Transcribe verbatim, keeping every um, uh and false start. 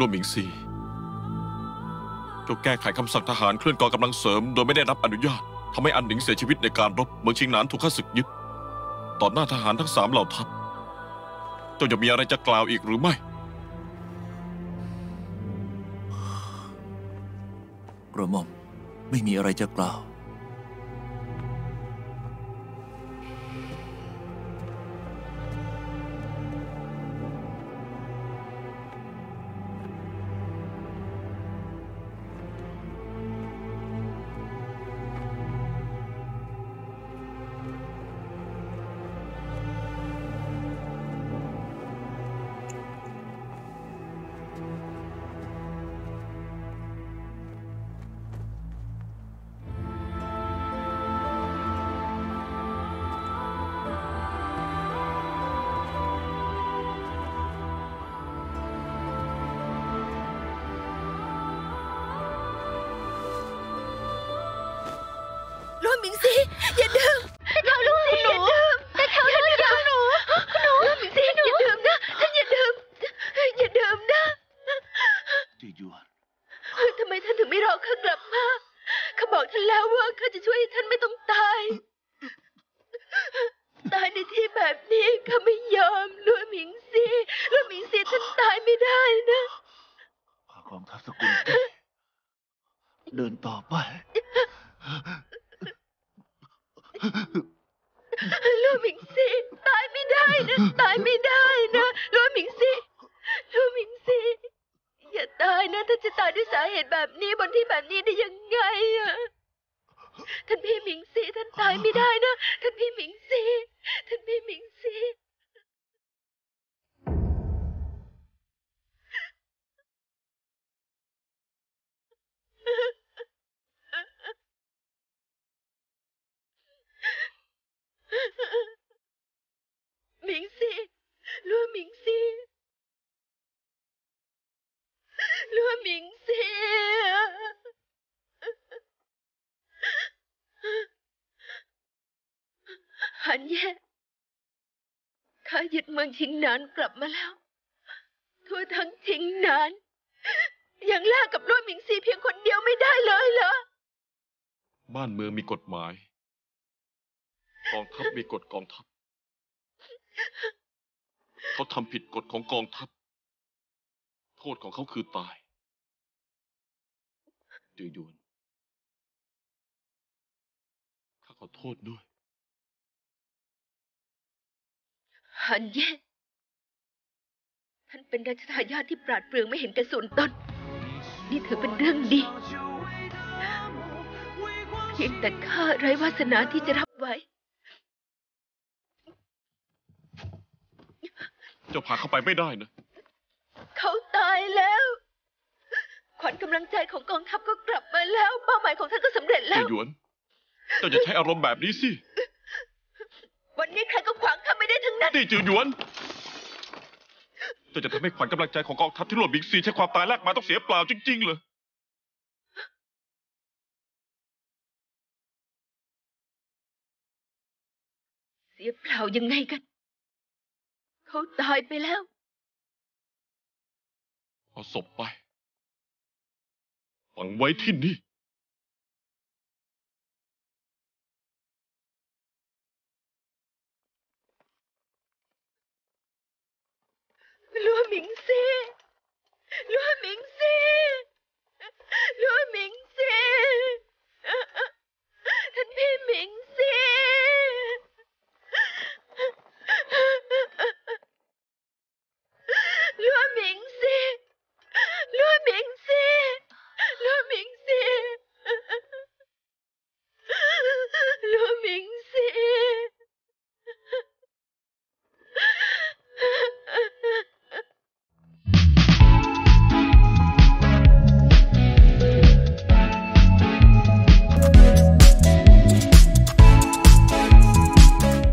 ล่วหมิงซีเจ้าแก้ไขคำสั่งทหารเคลื่อนกองกำลังเสริมโดยไม่ได้รับอนุญาตทำให้อันหนิงเสียชีวิตในการรบเมืองชิงหนานถูกข้าศึกยึดต่อหน้าทหารทั้งสามเหล่าทัพเจ้าจะมีอะไรจะกล่าวอีกหรือไม่กระหม่อมไม่มีอะไรจะกล่าวล่วหมิงซีอย่าดื่มแต่เขาลูกซีอย่าดื่มแต่เขาลูกอย่าหนูหนูล่วหมิงซีอย่าดื่มนะท่านอย่าดื่มอย่าดื่มนะจีหยวนทำไมท่านถึงไม่รอข้ากลับมาข้าบอกท่านแล้วว่าข้าจะช่วยให้ท่านไม่ต้องตายตายในที่แบบนี้ข้าไม่ยอมล่วหมิงซีล่วหมิงซีท่านตายไม่ได้นะข้ากองทัพสกุลเต้เดินต่อไปล่วหมิงซีตายไม่ได้นะตายไม่ได้นะล่วหมิงซีล่วหมิงซีอย่าตายนะท่านจะตายด้วยสาเหตุแบบนี้บนที่แบบนี้ได้ยังไงอะท่านพี่หมิงซีท่านตายไม่ได้นะท่านพี่หมิงซีท่านพี่หมิงซีหมิงซีล่วหมิงซีล่วหมิงซีหันแย่ข้ายึดเมืองชิงหนานกลับมาแล้วทั่วทั้งชิงหนานยังแลกกับล่วหมิงซีเพียงคนเดียวไม่ได้เลยเหรอบ้านเมืองมีกฎหมายกองทัพมีกฎกองทัพเขาทำผิดกฎของกองทัพโทษของเขาคือตายจือหยวนข้าขอโทษด้วยหันเย่ท่านเป็นราชทายาทที่ปราดเปรื่องไม่เห็นแก่ส่วนตนนี่ถือเป็นเรื่องดีเพียงแต่ข้าไร้วาสนาที่จะรับไว้เจ้าพาเข้าไปไม่ได้นะเขาตายแล้วขวัญกำลังใจของกองทัพก็กลับมาแล้วเป้าหมายของท่านก็สำเร็จแล้วจือหยวนเจ้าจะใช้อารมณ์แบบนี้สิวันนี้ใครก็ขวางข้าไม่ได้ทั้งนั้นนี่จือหยวนเจ้าจะทำให้ขวัญกำลังใจของกองทัพที่ล่วหมิงซีใช้ความตายแลกมาต้องเสียเปล่าจริงๆเหรอเสียเปล่ายังไงกันเขาตายไปแล้วเอาศพไปฝังไว้ที่นี่ล่วหมิงซีล่วหมิงซีล่วหมิงซีท่านพี่หมิง